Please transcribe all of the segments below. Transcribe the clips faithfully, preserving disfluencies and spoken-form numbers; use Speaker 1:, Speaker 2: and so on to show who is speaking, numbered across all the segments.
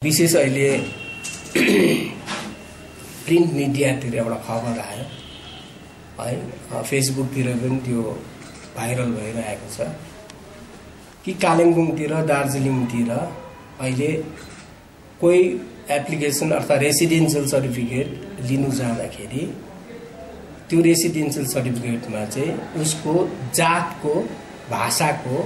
Speaker 1: विशेष अहिले प्रिन्ट मिडियातिर एउटा खबर आयो है, फेसबुकतिर पनि त्यो भाइरल भइरहेको छ कि कालिम्पोङतिर दार्जिलिङतिर अहिले कोही एप्लिकेसन अर्थात् रेसिडेन्शियल सर्टिफिकेट लिनु जाँदाखेरि त्यो रेसिडेन्शियल सर्टिफिकेटमा चाहिँ उसको जातको भाषाको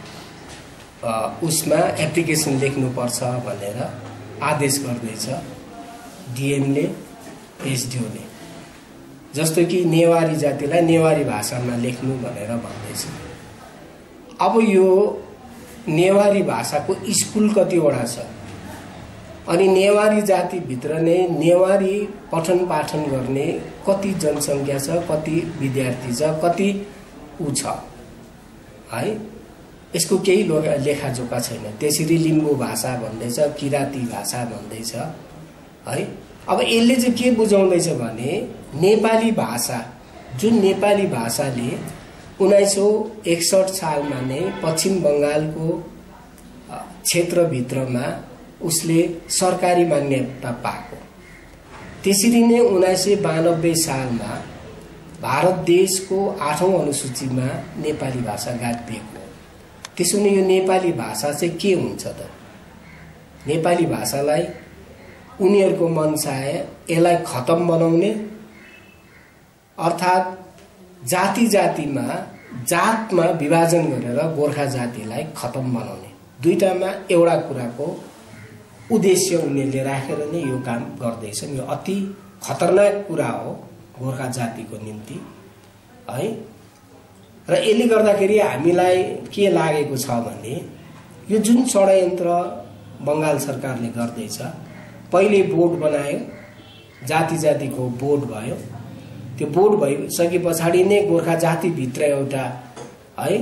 Speaker 1: उसमा एप्लिकेसन लेख्नुपर्छ भनेर आदेश गर्दैछ डिएमले एसडिओले। जस्तो कि नेवारी जातिलाई नेवारी भाषामा लेख्नु भनेर भन्दैछ। अब यो नेवारी भाषाको स्कुल कतिवटा छ अनि नेवारी जातिभित्र नै नेवारी पठन पाठन गर्ने कति जनसङ्ख्या छ, कति विद्यार्थी छ, कति उ छ है, यसको केही लेखाजोखा छैन। त्यसरी लिम्बू भाषा भन्दैछ, किराती भाषा भन्दैछ है। अब यसले चाहिँ के बुझाउँदैछ भने नेपाली भाषा, जुन नेपाली भाषाले उन्नाइस सौ एकसठ सालमा नै पश्चिम बङ्गालको क्षेत्रभित्रमा उसले सरकारी मान्यता पाएको, त्यसरी नै उन्नाइस सय बयानब्बे सालमा भारत देशको आठौं अनुसूचीमा नेपाली भाषा गाभिएको। त्यसो भने यो नेपाली भाषा चाहिँ के हुन्छ त? नेपाली भाषालाई उनीहरूको मनसाय यसलाई खतम बनाउने, अर्थात् जाति जातिमा जातमा विभाजन गरेर गोर्खा जातिलाई खतम बनाउने, दुईटामा एउटा कुराको उद्देश्य उनीहरूले राखेर नै यो काम गर्दैछन्। यो अति खतरनाक कुरा हो गोर्खा जातिको निम्ति है। र यसले गर्दाखेरि हामीलाई के लागेको छ भने यो जुन षड्यन्त्र बङ्गाल सरकारले गर्दैछ, पहिले बोर्ड बनायो, जाति जातिको बोर्ड भयो, त्यो बोर्ड भइसके पछाडि नै गोर्खा जातिभित्र एउटा है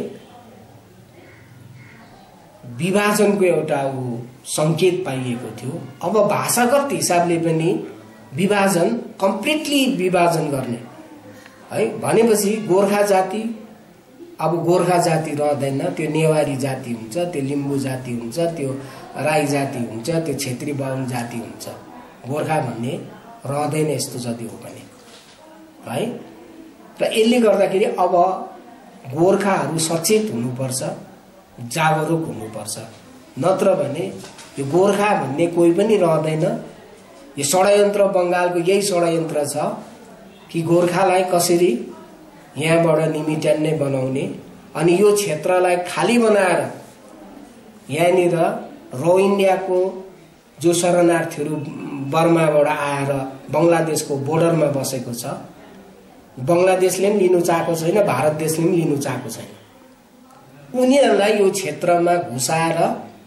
Speaker 1: विभाजनको एउटा ऊ संकेत पाइएको थियो। अब भाषागत हिसाबले पनि विभाजन, कम्प्लिटली विभाजन गर्ने है भनेपछि गोर्खा जाति अब गोर्खा जाति रहँदैन, त्यो नेवारी जाति हुन्छ, त्यो लिम्बू जाति हुन्छ, त्यो राई जाति हुन्छ, त्यो क्षेत्री बाहुन जाति हुन्छ। गोर्खा भन्ने रहँदैन यस्तो जति हो भने है। र यसले गर्दाखेरि अब गोर्खाहरू सचेत हुनुपर्छ, जागरुक हुनुपर्छ, नत्र भने यो गोर्खा भन्ने कोही पनि रहँदैन। यो षड्यन्त्र बङ्गालको यही षड्यन्त्र छ कि गोर्खालाई कसरी यहाँबाट निमिट्यान्ने बनाउने अनि यो क्षेत्रलाई खाली बनाएर यहाँनिर रोहिङ्ग्याको जो शरणार्थीहरू बर्माबाट आएर बङ्गलादेशको बोर्डरमा बसेको छ, बङ्गलादेशले पनि लिनु चाहेको छैन, भारत देशले पनि लिनु चाहेको छैन। उनीहरूलाई यो क्षेत्रमा घुसाएर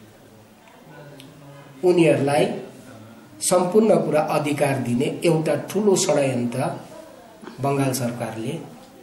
Speaker 1: उनीहरूलाई सम्पूर्ण कुरा अधिकार दिने एउटा ठूलो षड्यन्त्र बङ्गाल सरकारले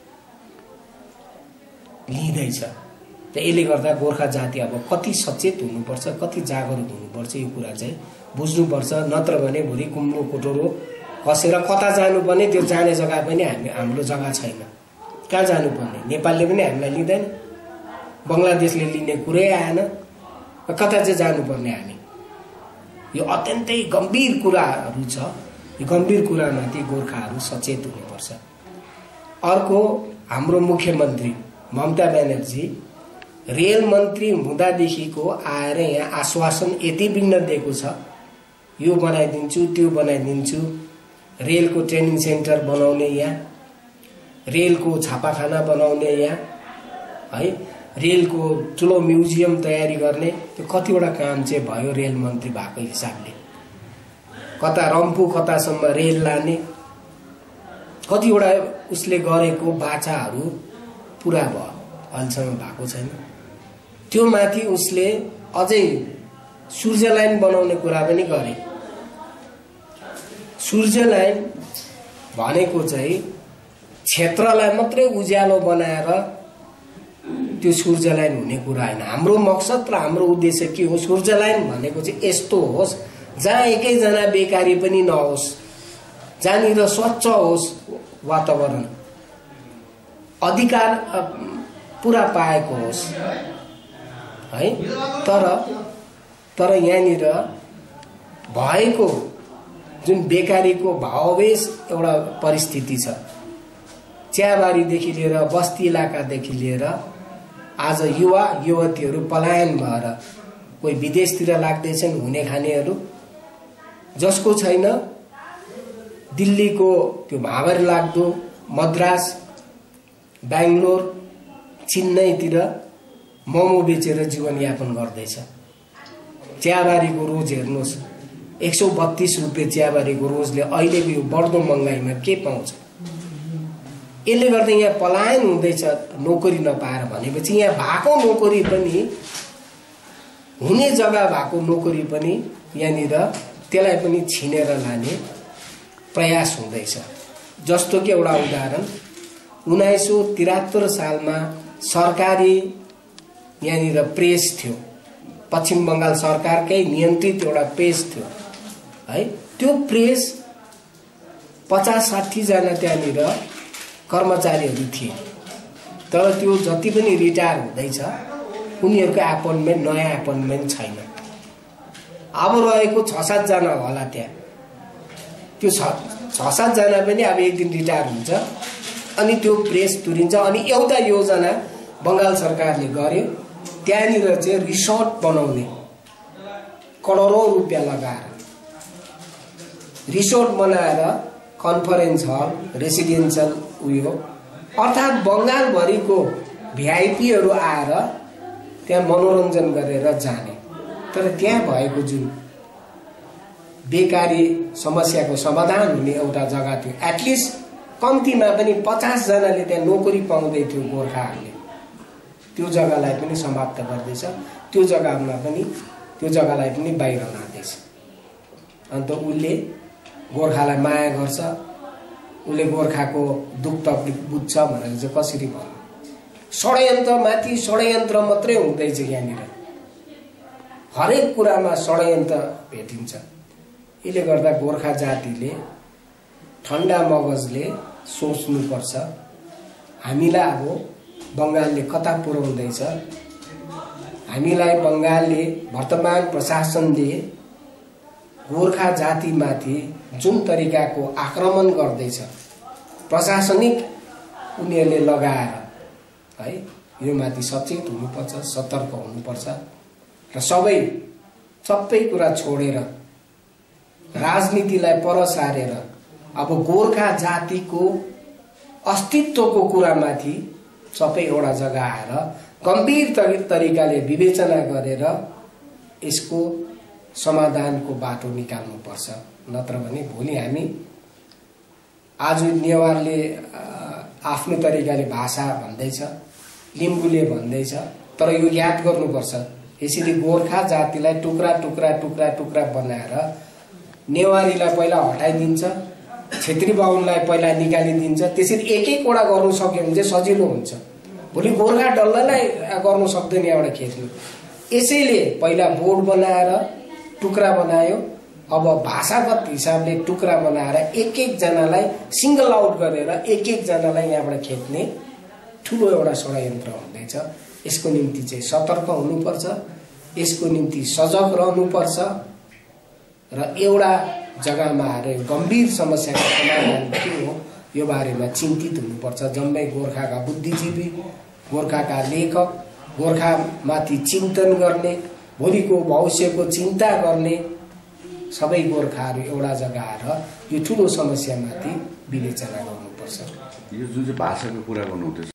Speaker 1: लिँदैछ। त यसले गर्दा गोर्खा जाति अब कति सचेत हुनुपर्छ, कति जागरुक हुनुपर्छ, यो कुरा चाहिँ बुझ्नुपर्छ। नत्र भने भोलि कुम्लो कोटोरो कसेर कता जानुपर्ने, त्यो जाने जग्गा पनि हामी हाम्रो जग्गा छैन। कहाँ जानुपर्ने? नेपालले पनि हामीलाई लिँदैन, बङ्गलादेशले लिने कुरै आएन, कता चाहिँ जानुपर्ने हामी? यो अत्यन्तै गम्भीर कुराहरू छ। यो गम्भीर कुरामाथि गोर्खाहरू सचेत हुनुपर्छ। अर्को, हाम्रो मुख्यमन्त्री ममता ब्यानर्जी रेल मन्त्री हुँदादेखिको आएर यहाँ आश्वासन यति बिघ्न दिएको छ, यो बनाइदिन्छु, त्यो बनाइदिन्छु, रेलको ट्रेनिङ सेन्टर बनाउने यहाँ, रेलको छापाखाना बनाउने यहाँ है, रेलको ठुलो म्युजियम तयारी गर्ने, त्यो कतिवटा काम चाहिँ भयो रेल मन्त्री भएको हिसाबले। कता रम्फू कतासम्म रेल लाने, कतिवटा उसले गरेको बाचाहरू पुरा भयो, अहिलेसम्म भएको छैन। त्यो माथि उसले अझै सूर्य लाइन बनाउने कुरा पनि गरे। सूर्य लाइन भनेको चाहिँ क्षेत्रलाई मात्रै उज्यालो बनाएर त्यो सूर्य लाइन हुने कुरा होइन। हाम्रो मकसद र हाम्रो उद्देश्य के हो? सूर्य लाइन भनेको चाहिँ यस्तो होस् जहाँ एकैजना बेकारी पनि नहोस्, जहाँनिर स्वच्छ होस् वातावरण, अधिकार पुरा पाएको होस् है। तर तर यहाँनिर भएको जुन बेकारीको भाववेश एउटा परिस्थिति छ, चियाबारीदेखि लिएर बस्ती इलाकादेखि लिएर आज युवा युवतीहरू पलायन भएर कोही विदेशतिर लाग्दैछन्, हुने खानेहरू जसको छैन दिल्लीको त्यो भाँगर लाग्दो मद्रास बेंगलोर चेन्नईतिर मोमो बेचेर जीवनयापन गर्दैछ। चियाबारीको रोज हेर्नुहोस्, एक सौ बत्तीस रुपियाँ चियाबारीको रोजले अहिलेको यो बढ्दो महँगाईमा के पाउँछ? यसले गर्दा यहाँ पलायन हुँदैछ नोकरी नपाएर भनेपछि यहाँ भएको नोकरी पनि हुने जग्गा भएको नोकरी पनि यहाँनिर त्यसलाई पनि छिनेर लाने प्रयास हुँदैछ। जस्तो कि एउटा उदाहरण, उन्नाइस सौ तिहत्तर सालमा सरकारी यहाँनिर प्रेस थियो, पश्चिम बंगाल सरकारकै नियन्त्रित एउटा प्रेस थियो है। त्यो प्रेस पचास साठी जना त्यहाँनिर कर्मचारीहरू थिए, तर त्यो जति पनि रिटायर हुँदैछ उनीहरूको एपोइन्टमेन्ट नयाँ एपोइन्टमेन्ट छैन। अब रहेको छ सात जना होला त्यहाँ, त्यो छ सात जना पनि अब एक दिन रिटायर हुन्छ अनि त्यो प्रेस तुरिन्छ। अनि एउटा योजना बंगाल सरकारले गर्यो, त्यहाँनिर चाहिँ रिसोर्ट बनाउने करोडौं रुपियाँ लगाएर रिसोर्ट बनाएर कन्फरेन्स हल रेसिडेन्शियल उयो, अर्थात् बंगालभरिको भिआइपीहरू आएर त्यहाँ मनोरञ्जन गरेर जाने। तर त्यहाँ भएको जुन बेकारी समस्याको समाधान हुने एउटा जग्गा थियो, एटलिस्ट कम्तीमा पनि पचास जनाले त्यहाँ नोकरी पाउँदै थियो गोर्खाहरूले, त्यो जग्गालाई पनि समाप्त गर्दैछ। त्यो जग्गामा पनि त्यो जग्गालाई पनि बाहिर लाँदैछ। अन्त उसले गोर्खालाई माया गर्छ, उसले गोर्खाको दुख तकलिफ बुझ्छ भनेर चाहिँ कसरी भन्नु? षड्यन्त्र माथि षड्यन्त्र मात्रै हुँदैछ यहाँनिर, हरेक कुरामा षड्यन्त्र भेटिन्छ। यसले गर्दा गोर्खा जातिले ठन्डा मगजले सोच्नुपर्छ, हामीलाई अब बंगालले कता पुर्याउँदैछ, हामीलाई बंगालले वर्तमान प्रशासनले गोर्खा जातिमाथि जुन तरिकाको आक्रमण गर्दैछ, प्रशासनिक उनीहरूले लगाएर है, यो माथि सचेत हुनुपर्छ, सतर्क हुनुपर्छ र सबै सबै कुरा छोडेर राजनीतिलाई पर सारेर अब गोर्खा जातिको अस्तित्वको कुरामाथि सबै एउटा जग्गा आएर गम्भीर तरिकाले विवेचना गरेर यसको समाधानको बाटो निकाल्नुपर्छ। नत्र भने भोलि हामी आज नेवारले आफ्नो तरिकाले भाषा भन्दैछ, लिम्बूले भन्दैछ, तर यो याद गर्नुपर्छ, यसरी गोर्खा जातिलाई टुक्रा टुक्रा टुक्रा टुक्रा बनाएर नेवारीलाई पहिला हटाइदिन्छ, क्षेत्री बाहुनलाई पहिला निकालिदिन्छ, त्यसरी एक एकवटा गर्नु सक्यो भने चाहिँ सजिलो हुन्छ। भोलि गोर्खा डल्लालाई गर्नु सक्दैन एउटा खेल्नु। यसैले पहिला बोर्ड बनाएर टुक्रा बनायो, अब भाषागत हिसाबले टुक्रा बनाएर एक एक जनालाई सिंगल आउट गरेर एक एक जनालाई यहाँबाट खेद्ने ठुलो एउटा षड्यन्त्र हुँदैछ। यसको निम्ति चाहिँ सतर्क हुनुपर्छ, यसको निम्ति सजग रहनुपर्छ र एउटा जग्गामा आएर गम्भीर समस्याको समाधान के हो यो बारेमा चिन्तित हुनुपर्छ। जम्मै गोर्खाका बुद्धिजीवी, गोर्खाका लेखक, गोर्खामाथि चिन्तन गर्ने, भोलिको भविष्यको चिन्ता गर्ने सबै गोर्खाहरू एउटा जग्गा आएर यो ठुलो समस्यामाथि विवेचना गर्नुपर्छ।
Speaker 2: यो जुन चाहिँ भाषाको कुरा गर्नुहुँदैछ